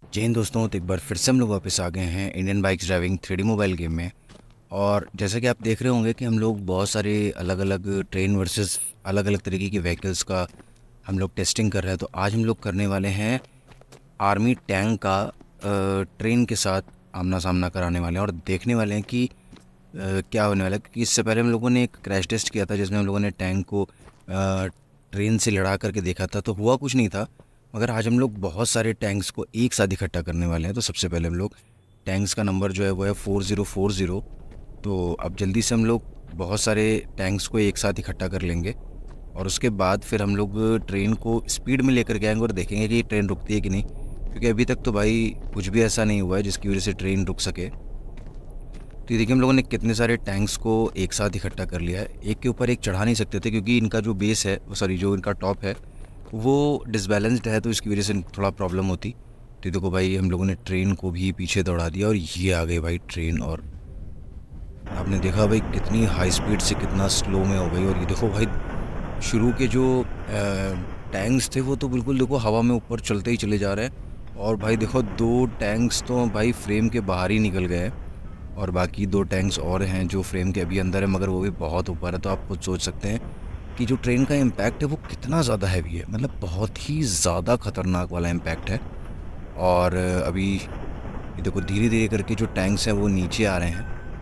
जय हिंद दोस्तों, तो एक बार फिर से हम लोग वापस आ गए हैं Indian bikes driving 3D mobile game में। और जैसा कि आप देख रहे होंगे कि हम लोग बहुत सारे अलग अलग ट्रेन वर्सेस अलग अलग तरीके की व्हीकल्स का हम लोग टेस्टिंग कर रहे हैं। तो आज हम लोग करने वाले हैं आर्मी टैंक का ट्रेन के साथ आमना सामना कराने वाले हैं और देखने वाले हैं कि क्या होने वाला है। क्योंकि इससे पहले हम लोगों ने एक क्रैश टेस्ट किया था जिसमें हम लोगों ने टैंक को ट्रेन से लड़ा करके देखा था, तो हुआ कुछ नहीं था। मगर आज हम लोग बहुत सारे टैंक्स को एक साथ इकट्ठा करने वाले हैं। तो सबसे पहले हम लोग टैंक्स का नंबर जो है वो है 4040। तो अब जल्दी से हम लोग बहुत सारे टैंक्स को एक साथ इकट्ठा कर लेंगे और उसके बाद फिर हम लोग ट्रेन को स्पीड में लेकर के आएंगे और देखेंगे कि ट्रेन रुकती है कि नहीं। क्योंकि अभी तक तो भाई कुछ भी ऐसा नहीं हुआ है जिसकी वजह से ट्रेन रुक सके। तो ये देखिए हम लोगों ने कितने सारे टैंक्स को एक साथ इकट्ठा कर लिया है। एक के ऊपर एक चढ़ा नहीं सकते थे क्योंकि इनका जो बेस है सॉरी जो इनका टॉप है वो डिसबैलेंस्ड है, तो इसकी वजह से थोड़ा प्रॉब्लम होती। तो देखो भाई हम लोगों ने ट्रेन को भी पीछे दौड़ा दिया और ये आ गई भाई ट्रेन। और आपने देखा भाई कितनी हाई स्पीड से कितना स्लो में हो गई। और ये देखो भाई शुरू के जो टैंक्स थे वो तो बिल्कुल देखो हवा में ऊपर चलते ही चले जा रहे हैं। और भाई देखो दो टैंक्स तो भाई फ्रेम के बाहर ही निकल गए हैं और बाकी दो टैंक्स और हैं जो फ्रेम के अभी अंदर है, मगर वो भी बहुत ऊपर है। तो आप खुद सोच सकते हैं कि जो ट्रेन का इम्पैक्ट है वो कितना ज़्यादा हैवी है, मतलब बहुत ही ज़्यादा ख़तरनाक वाला इम्पैक्ट है। और अभी ये देखो धीरे धीरे करके जो टैंक्स हैं वो नीचे आ रहे हैं।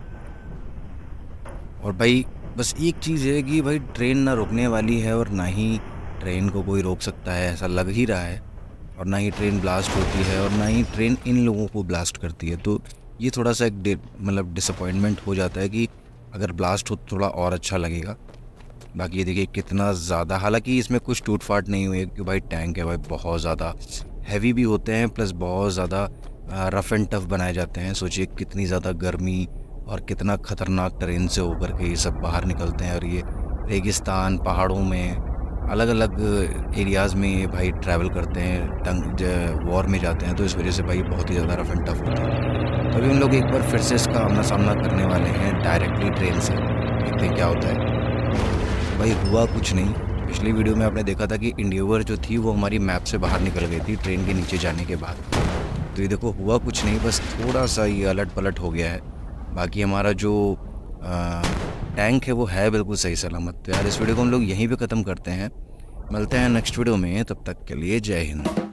और भाई बस एक चीज़ है कि भाई ट्रेन ना रुकने वाली है और ना ही ट्रेन को कोई रोक सकता है, ऐसा लग ही रहा है। और ना ही ट्रेन ब्लास्ट होती है और ना ही ट्रेन इन लोगों को ब्लास्ट करती है। तो ये थोड़ा सा एक मतलब डिसअपॉइंटमेंट हो जाता है कि अगर ब्लास्ट हो तो थोड़ा और अच्छा लगेगा। बाकी ये देखिए कितना ज़्यादा, हालांकि इसमें कुछ टूट फाट नहीं हुई है क्योंकि भाई टैंक है भाई बहुत ज़्यादा हैवी भी होते हैं, प्लस बहुत ज़्यादा रफ़ एंड टफ बनाए जाते हैं। सोचिए कितनी ज़्यादा गर्मी और कितना ख़तरनाक ट्रेन से होकर के ये सब बाहर निकलते हैं। और ये रेगिस्तान पहाड़ों में अलग अलग एरियाज़ में ये भाई ट्रैवल करते हैं, वॉर में जाते हैं, तो इस वजह से भाई बहुत ही ज़्यादा रफ़ एंड टफ होता है। तो अभी हम लोग एक बार फिर से इसका आमना सामना करने वाले हैं डायरेक्टली ट्रेन से, देखते हैं क्या होता है। भाई हुआ कुछ नहीं। पिछली वीडियो में आपने देखा था कि इंडियोवर जो थी वो हमारी मैप से बाहर निकल गई थी ट्रेन के नीचे जाने के बाद। तो ये देखो हुआ कुछ नहीं, बस थोड़ा सा ये अलट पलट हो गया है। बाकी हमारा जो टैंक है वो है बिल्कुल सही सलामत। तो यार इस वीडियो को हम लोग यहीं पे ख़त्म करते हैं, मिलते हैं नेक्स्ट वीडियो में, तब तक के लिए जय हिंद।